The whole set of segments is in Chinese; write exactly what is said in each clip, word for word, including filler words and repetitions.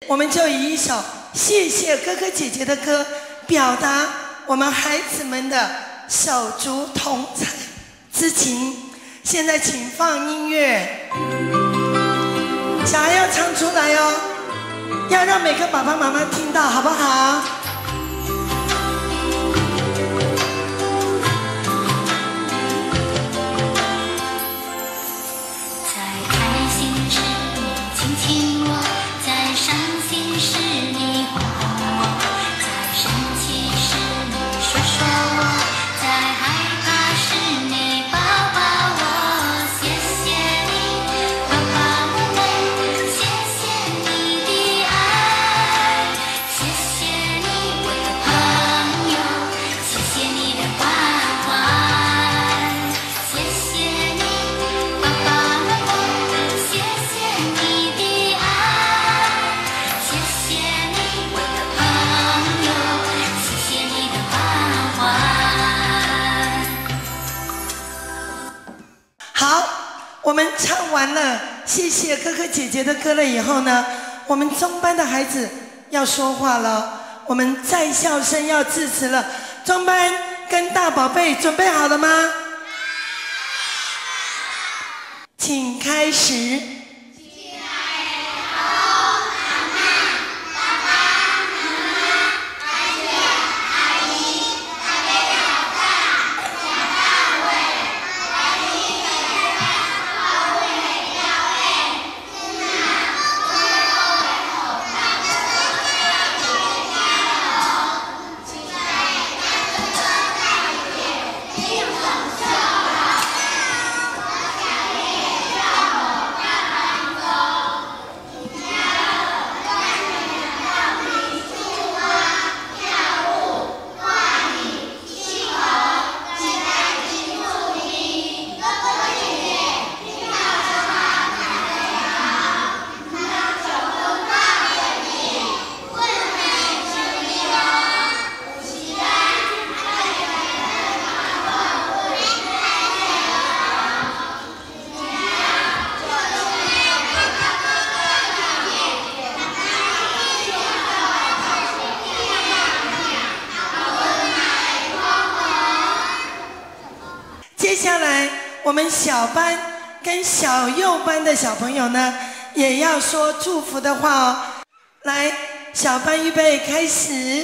我们就以一首谢谢哥哥姐姐的歌，表达我们孩子们的手足同彩之情。现在请放音乐，小孩要唱出来哦，要让每个爸爸妈妈听到，好不好？我们唱完了谢谢哥哥姐姐的歌了以后呢，我们中班的孩子要说话了，我们在校生要致辞了。中班跟大宝贝准备好了吗？请开始。接下来我们小班跟小幼班的小朋友呢，也要说祝福的话哦。来，小班预备开始。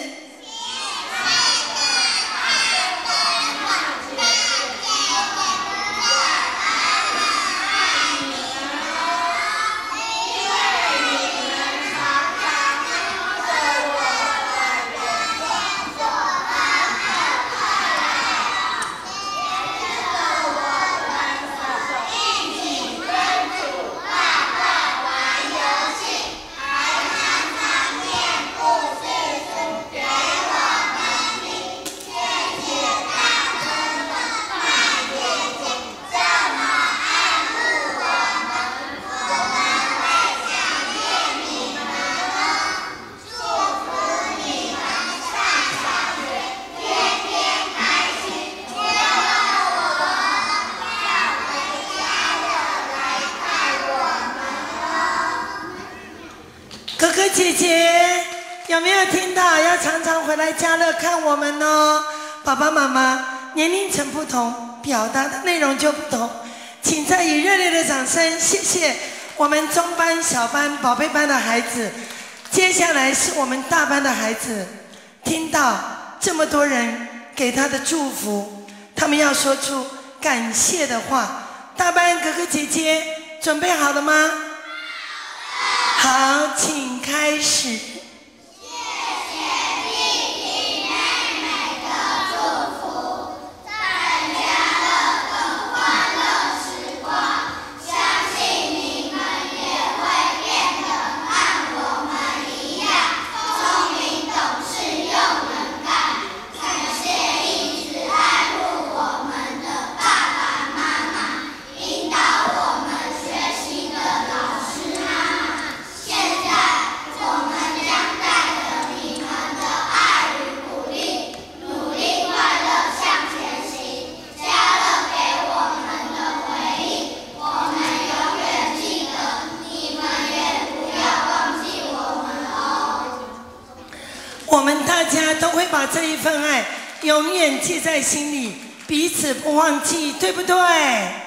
哥哥姐姐有没有听到？要常常回来家乐看我们哦。爸爸妈妈年龄层不同，表达的内容就不同，请再以热烈的掌声谢谢我们中班、小班、宝贝班的孩子。接下来是我们大班的孩子，听到这么多人给他的祝福，他们要说出感谢的话。大班哥哥姐姐准备好了吗？好，请开始。 现在我们我们大家都会把这一份爱永远记在心里，彼此不忘记，对不对？